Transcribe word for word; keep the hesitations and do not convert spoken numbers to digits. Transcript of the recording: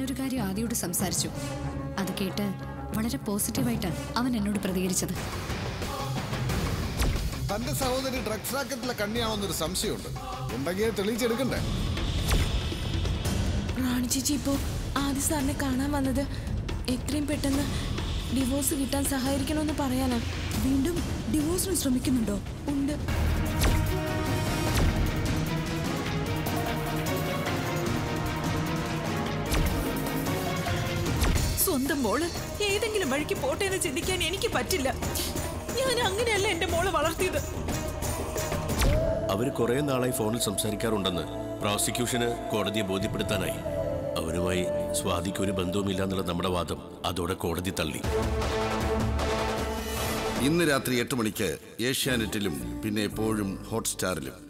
ഞാനൊരു കാര്യം ആദിയോട് സംസാരിച്ചു. അത് കേട്ട് വളരെ പോസിറ്റീവായിട്ടാണ് അവൻ എന്നോട് പ്രതികരിച്ചത്. തന്റെ സഹോദരി ഡ്രഗ്സ് റാക്കറ്റിലെ കണ്ണിയാവുന്നൊരു സംശയമുണ്ട്. ഉണ്ടെങ്കിൽ തെളിയിച്ചെടുക്കണ്ടേ? റാണി ചേച്ചി ഇപ്പോ ആദി സാറിനെ കാണാൻ വന്നത് എത്രയും പെട്ടെന്ന് ഡിവോഴ്സ് കിട്ടാൻ സഹായിക്കണമെന്ന് പറയാനാ. വീണ്ടും ഡിവോഴ്സിന് ശ്രമിക്കുന്നുണ്ടോ? ഉണ്ട്. സ്വന്തം മോള് ഏതെങ്കിലും വഴിക്ക് പോട്ടെ എന്ന് ചിന്തിക്കാൻ എനിക്ക് പറ്റില്ല. ഞാൻ അങ്ങനെയല്ല എന്റെ മോള് വളർത്തിയത്. അവര് കുറെ നാളായി ഫോണിൽ സംസാരിക്കാറുണ്ടെന്ന് പ്രോസിക്യൂഷന് കോടതിയെ ബോധ്യപ്പെടുത്താനായി. അവരുമായി സ്വാതിക്ക് ഒരു ബന്ധവുമില്ല എന്നുള്ള നമ്മുടെ വാദം അതോടെ കോടതി തള്ളി. ഇന്ന് രാത്രി എട്ട് മണിക്ക് ഏഷ്യാനെറ്റിലും പിന്നെ എപ്പോഴും ഹോട്ട്സ്റ്റാറിലും.